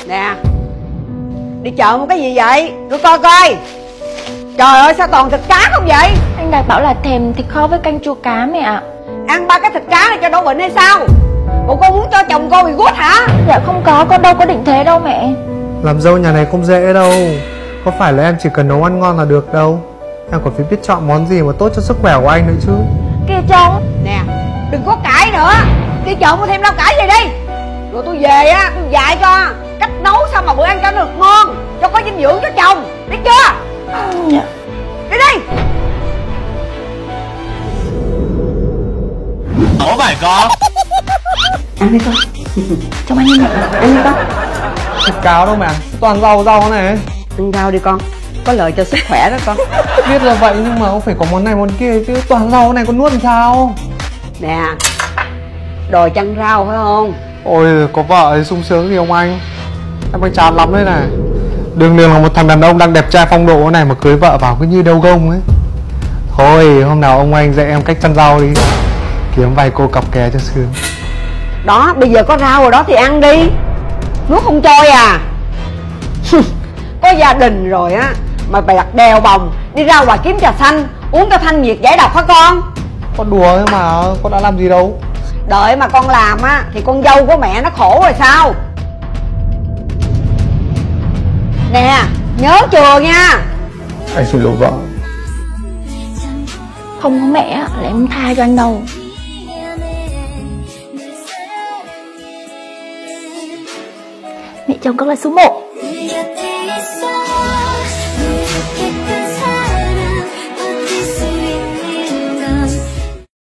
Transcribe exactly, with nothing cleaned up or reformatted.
Nè, đi chợ mua cái gì vậy? Đưa coi coi. Trời ơi, sao toàn thịt cá không vậy? Anh Đạt bảo là thèm thịt kho với canh chua cá mẹ ạ. Ăn ba cái thịt cá này cho đổ bệnh hay sao? Bộ con muốn cho chồng cô bị gút hả? Dạ không có, con đâu có định thế đâu mẹ. Làm dâu nhà này không dễ đâu. Có phải là em chỉ cần nấu ăn ngon là được đâu. Em còn phải biết chọn món gì mà tốt cho sức khỏe của anh nữa chứ. Kìa chồng. Nè, đừng có cãi nữa. Đi chợ mua thêm rau cải về đi. Rồi tôi về á, tôi dạy cho cách nấu sao mà bữa ăn cho nó được ngon, cho có dinh dưỡng cho chồng. Biết chưa? Dạ. Đi đi. Ủa mày con. Ăn đi con. Chồng anh đi mẹ. Ăn đi con. Thịt cáo đâu mẹ, toàn rau rau này. Ăn rau đi con, có lợi cho sức khỏe đó con. Biết là vậy nhưng mà không phải có món này món kia chứ. Toàn rau này con nuốt làm sao? Nè, đòi chăn rau phải không? Ôi có vợ thì sung sướng gì ông anh. Em anh chán lắm đấy này. Đường đường là một thằng đàn ông đang đẹp trai phong độ này mà cưới vợ vào cứ như đâu gông ấy. Thôi hôm nào ông anh dạy em cách chăn rau đi. Kiếm vài cô cặp kè cho sướng. Đó, bây giờ có rau rồi đó thì ăn đi. Nước không trôi à? Có gia đình rồi á mà bẹt đèo bồng đi ra ngoài kiếm trà xanh uống cho thanh nhiệt giải độc hả con? Con đùa thôi mà, con đã làm gì đâu. Đợi mà con làm á thì con dâu của mẹ nó khổ rồi sao? Nè, nhớ chừa nha. Anh xin lỗi vợ. Không có mẹ là em tha cho anh đâu. Mẹ chồng con là số một.